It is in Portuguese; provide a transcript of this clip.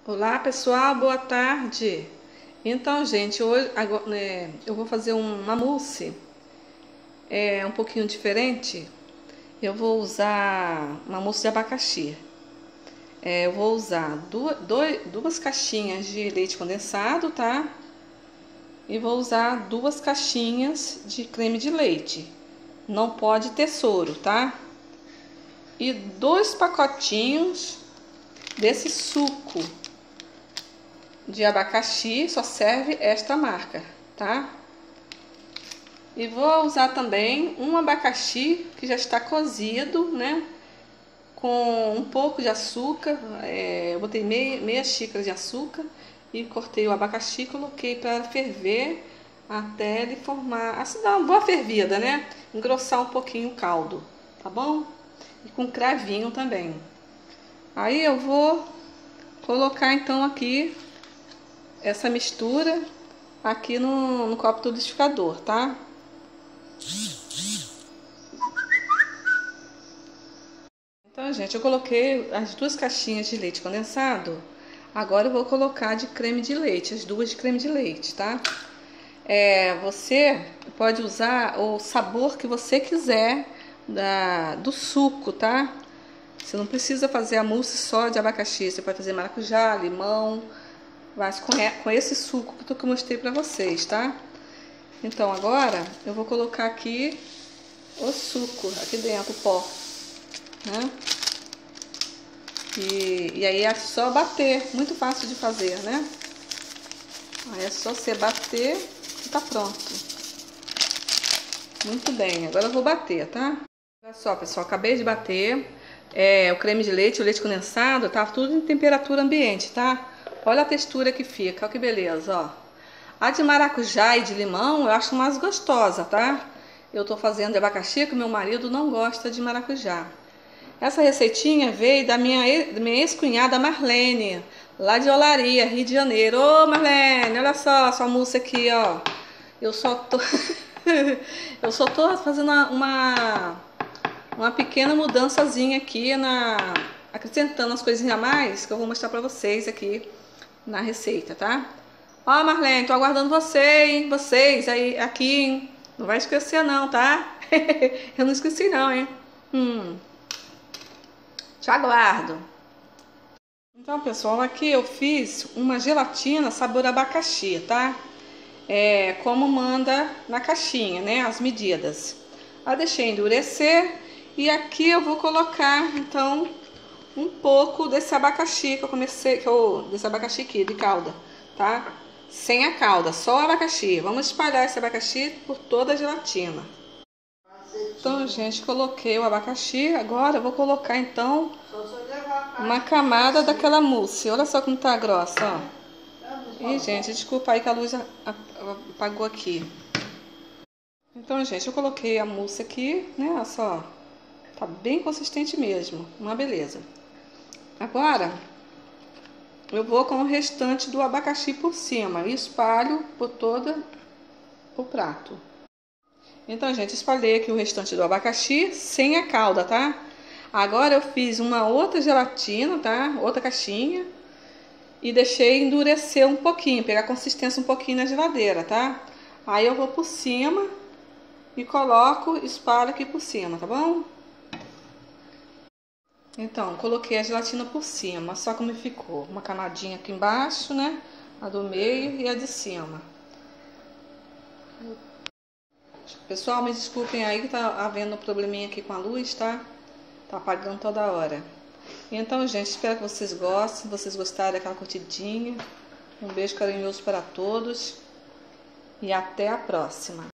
Olá pessoal, boa tarde. Então, gente, hoje eu vou fazer uma mousse um pouquinho diferente. Eu vou usar uma mousse de abacaxi. Eu vou usar duas caixinhas de leite condensado, tá? E vou usar 2 caixinhas de creme de leite. Não pode ter soro, tá? E 2 pacotinhos desse suco de abacaxi, só serve esta marca, tá? E vou usar também um abacaxi que já está cozido, né? Com um pouco de açúcar, eu botei meia xícara de açúcar e cortei o abacaxi e coloquei para ferver até ele formar, assim, dar uma boa fervida, né? Engrossar um pouquinho o caldo, tá bom? E com cravinho também. Aí eu vou colocar então aqui essa mistura aqui no copo do liquidificador, tá? Então, gente, eu coloquei as 2 caixinhas de leite condensado. Agora eu vou colocar de creme de leite, as 2 de creme de leite, tá? Você pode usar o sabor que você quiser do suco, tá? Você não precisa fazer a mousse só de abacaxi, você pode fazer maracujá, limão, mas com esse suco que eu mostrei pra vocês, tá? Então agora eu vou colocar aqui o suco, aqui dentro, o pó, né? E aí é só bater, muito fácil de fazer, né? Aí é só você bater e tá pronto. Muito bem, agora eu vou bater, tá? Olha só, pessoal, acabei de bater o creme de leite, o leite condensado, tá tudo em temperatura ambiente, tá? Olha a textura que fica, olha que beleza, ó. A de maracujá e de limão eu acho mais gostosa, tá? Eu tô fazendo de abacaxi, que meu marido não gosta de maracujá. Essa receitinha veio da minha ex-cunhada Marlene, lá de Olaria, Rio de Janeiro. Ô Marlene, olha só a sua mousse aqui, ó. Eu só tô fazendo uma pequena mudançazinha aqui, acrescentando as coisinhas a mais que eu vou mostrar pra vocês aqui na receita, tá? Ó, Marlene, tô aguardando vocês aí, aqui, hein? Não vai esquecer não, tá? Eu não esqueci não, hein? Te aguardo. Então, pessoal, aqui eu fiz uma gelatina sabor abacaxi, tá? Como manda na caixinha, né? As medidas. Eu deixei endurecer e aqui eu vou colocar, então, um pouco desse abacaxi desse abacaxi aqui, de calda, tá? Sem a calda, só o abacaxi. Vamos espalhar esse abacaxi por toda a gelatina. Então, gente, coloquei o abacaxi. Agora eu vou colocar, então, uma camada daquela mousse. Olha só como tá grossa, ó. E, gente, desculpa aí que a luz apagou aqui. Então, gente, eu coloquei a mousse aqui, né? Olha só. Tá bem consistente mesmo. Uma beleza. Agora, eu vou com o restante do abacaxi por cima e espalho por todo o prato. Então, gente, espalhei aqui o restante do abacaxi sem a calda, tá? Agora eu fiz uma outra gelatina, tá? Outra caixinha. E deixei endurecer um pouquinho, pegar consistência um pouquinho na geladeira, tá? Aí eu vou por cima e espalho aqui por cima, tá bom? Então, coloquei a gelatina por cima, só como ficou. Uma camadinha aqui embaixo, né? A do meio e a de cima. Pessoal, me desculpem aí que tá havendo um probleminha aqui com a luz, tá? Tá apagando toda hora. Então, gente, espero que vocês gostem, vocês gostaram daquela curtidinha. Um beijo carinhoso para todos e até a próxima.